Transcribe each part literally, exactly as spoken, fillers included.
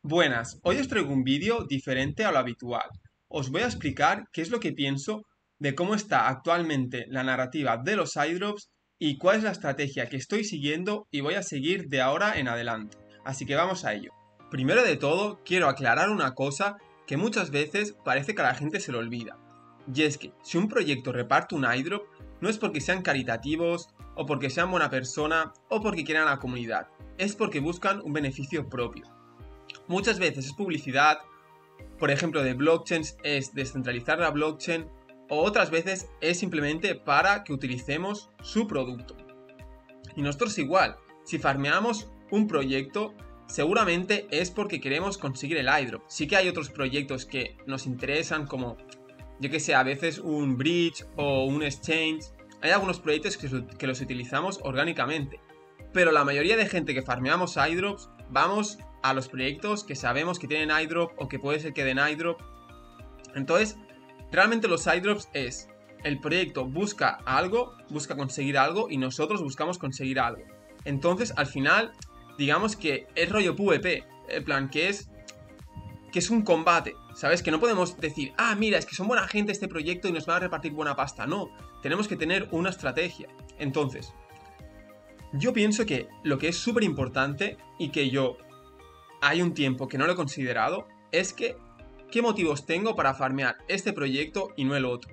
Buenas, hoy os traigo un vídeo diferente a lo habitual. Os voy a explicar qué es lo que pienso de cómo está actualmente la narrativa de los airdrops y cuál es la estrategia que estoy siguiendo y voy a seguir de ahora en adelante. Así que vamos a ello. Primero de todo, quiero aclarar una cosa que muchas veces parece que a la gente se le olvida. Y es que si un proyecto reparte un airdrop, no es porque sean caritativos, o porque sean buena persona, o porque quieran a la comunidad. Es porque buscan un beneficio propio. Muchas veces es publicidad, por ejemplo de blockchains es descentralizar la blockchain, o otras veces es simplemente para que utilicemos su producto. Y nosotros igual, si farmeamos un proyecto, seguramente es porque queremos conseguir el airdrop. Sí que hay otros proyectos que nos interesan como, yo que sé, a veces un bridge o un exchange. Hay algunos proyectos que, que los utilizamos orgánicamente. Pero la mayoría de gente que farmeamos airdrops, vamos a los proyectos que sabemos que tienen airdrop o que puede ser que den airdrop. Entonces, realmente los airdrops es, el proyecto busca algo, busca conseguir algo y nosotros buscamos conseguir algo. Entonces, al final, digamos que es rollo PvP, en plan que es, que es un combate, ¿sabes? Que no podemos decir, ah, mira, es que son buena gente este proyecto y nos van a repartir buena pasta. No, tenemos que tener una estrategia. Entonces, yo pienso que lo que es súper importante y que yo hay un tiempo que no lo he considerado es que qué motivos tengo para farmear este proyecto y no el otro.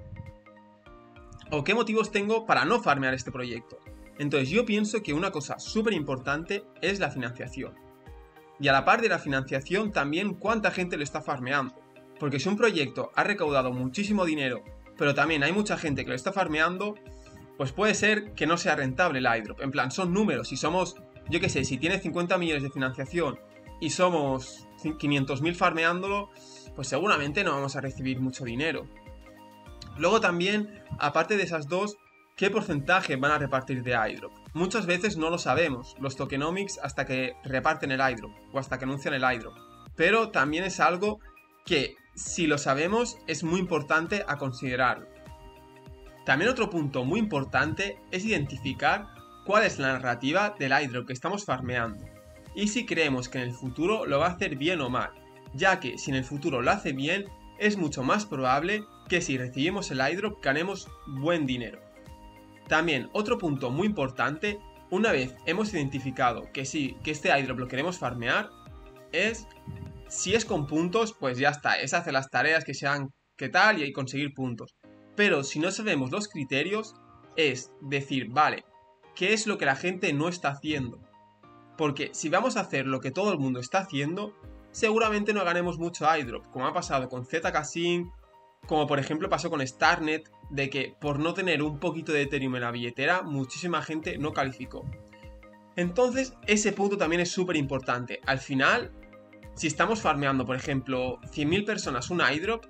O qué motivos tengo para no farmear este proyecto. Entonces yo pienso que una cosa súper importante es la financiación. Y a la par de la financiación también cuánta gente lo está farmeando. Porque si un proyecto ha recaudado muchísimo dinero, pero también hay mucha gente que lo está farmeando, pues puede ser que no sea rentable el airdrop. En plan, son números. Si somos, yo qué sé, si tiene cincuenta millones de financiación y somos quinientos mil farmeándolo, pues seguramente no vamos a recibir mucho dinero. Luego también, aparte de esas dos, ¿qué porcentaje van a repartir de airdrop? Muchas veces no lo sabemos, los tokenomics, hasta que reparten el airdrop o hasta que anuncian el airdrop. Pero también es algo que, si lo sabemos, es muy importante a considerarlo. También otro punto muy importante es identificar cuál es la narrativa del airdrop que estamos farmeando y si creemos que en el futuro lo va a hacer bien o mal, ya que si en el futuro lo hace bien es mucho más probable que si recibimos el airdrop ganemos buen dinero. También otro punto muy importante, una vez hemos identificado que sí, que este airdrop lo queremos farmear, es si es con puntos, pues ya está, es hacer las tareas que sean que tal y conseguir puntos. Pero si no sabemos los criterios, es decir, vale, ¿qué es lo que la gente no está haciendo? Porque si vamos a hacer lo que todo el mundo está haciendo, seguramente no ganemos mucho airdrop, como ha pasado con Z K Sync, como por ejemplo pasó con Starnet, de que por no tener un poquito de Ethereum en la billetera, muchísima gente no calificó. Entonces, ese punto también es súper importante. Al final, si estamos farmeando, por ejemplo, cien mil personas un airdrop,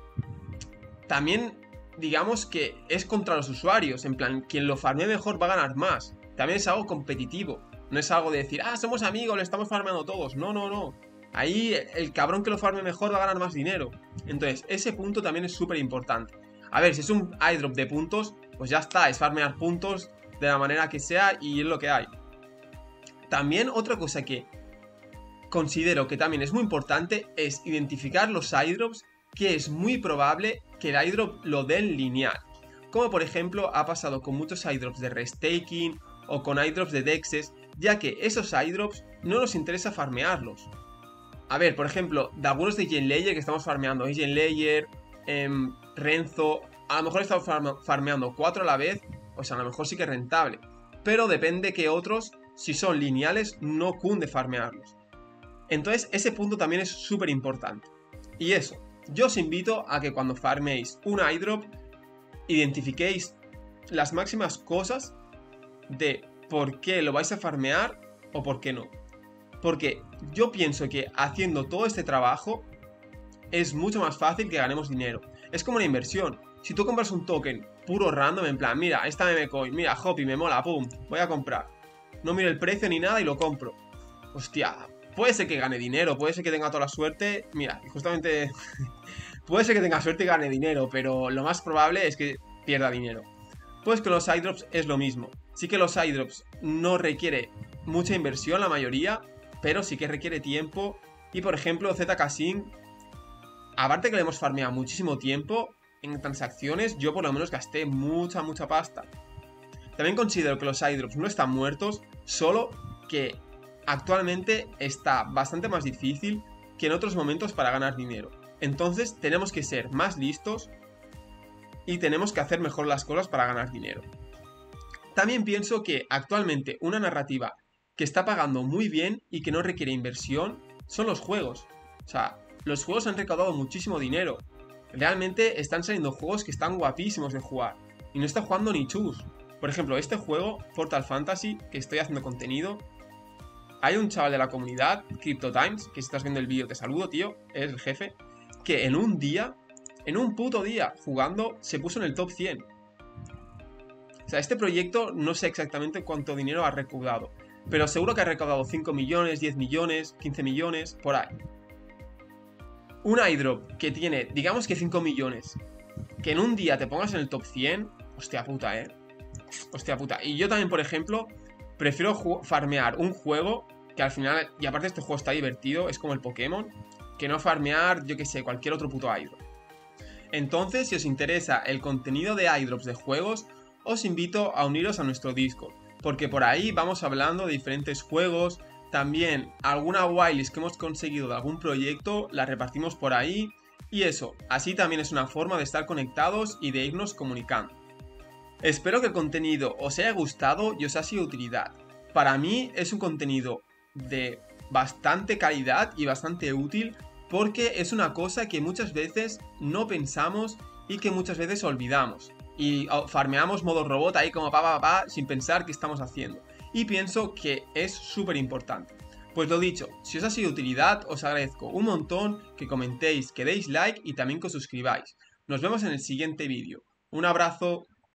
también digamos que es contra los usuarios, en plan, quien lo farmee mejor va a ganar más. También es algo competitivo, no es algo de decir, ah, somos amigos, le estamos farmeando todos. No, no, no. Ahí el cabrón que lo farme mejor va a ganar más dinero. Entonces, ese punto también es súper importante. A ver, si es un airdrop de puntos, pues ya está, es farmear puntos de la manera que sea y es lo que hay. También otra cosa que considero que también es muy importante es identificar los airdrops que es muy probable que el airdrop lo den lineal. Como por ejemplo ha pasado con muchos airdrops de restaking o con airdrops de dexes, ya que esos airdrops no nos interesa farmearlos. A ver, por ejemplo, de algunos de Genlayer que estamos farmeando, Genlayer, eh, Renzo, a lo mejor estamos farmeando cuatro a la vez, pues a lo mejor sí que es rentable. Pero depende que otros, si son lineales, no cunde farmearlos. Entonces ese punto también es súper importante. Y eso, yo os invito a que cuando farmeéis un airdrop, identifiquéis las máximas cosas de por qué lo vais a farmear o por qué no. Porque yo pienso que haciendo todo este trabajo es mucho más fácil que ganemos dinero. Es como una inversión. Si tú compras un token puro random, en plan, mira, esta meme coin, mira, Hopi, me mola, pum, voy a comprar. No miro el precio ni nada y lo compro. Hostia, puede ser que gane dinero, puede ser que tenga toda la suerte. Mira, justamente puede ser que tenga suerte y gane dinero, pero lo más probable es que pierda dinero. Pues con los airdrops es lo mismo. Sí que los airdrops no requiere mucha inversión la mayoría, pero sí que requiere tiempo Y por ejemplo, Z K Sync, aparte que le hemos farmeado muchísimo tiempo en transacciones, yo por lo menos gasté mucha, mucha pasta. También considero que los airdrops no están muertos, solo que actualmente está bastante más difícil que en otros momentos para ganar dinero. Entonces tenemos que ser más listos y tenemos que hacer mejor las cosas para ganar dinero. También pienso que actualmente una narrativa que está pagando muy bien y que no requiere inversión son los juegos. O sea, los juegos han recaudado muchísimo dinero. Realmente están saliendo juegos que están guapísimos de jugar. Y no está jugando ni chus. Por ejemplo, este juego, Portal Fantasy, que estoy haciendo contenido, hay un chaval de la comunidad, CryptoTimes, que si estás viendo el vídeo te saludo, tío, es el jefe, que en un día, en un puto día, jugando, se puso en el top cien. O sea, este proyecto no sé exactamente cuánto dinero ha recaudado, pero seguro que ha recaudado cinco millones, diez millones, quince millones, por ahí. Un airdrop que tiene, digamos que cinco millones, que en un día te pongas en el top cien, hostia puta, eh. Hostia puta. Y yo también, por ejemplo, prefiero farmear un juego que al final, y aparte este juego está divertido, es como el Pokémon, que no farmear, yo que sé, cualquier otro puto airdrop. Entonces, si os interesa el contenido de airdrops de juegos, os invito a uniros a nuestro Discord, porque por ahí vamos hablando de diferentes juegos, también alguna whitelist que hemos conseguido de algún proyecto, la repartimos por ahí, y eso, así también es una forma de estar conectados y de irnos comunicando. Espero que el contenido os haya gustado y os haya sido de utilidad. Para mí es un contenido de bastante calidad y bastante útil, porque es una cosa que muchas veces no pensamos y que muchas veces olvidamos. Y farmeamos modo robot ahí como pa pa pa sin pensar qué estamos haciendo. Y pienso que es súper importante. Pues lo dicho, si os ha sido de utilidad, os agradezco un montón que comentéis, que deis like y también que os suscribáis. Nos vemos en el siguiente vídeo. Un abrazo.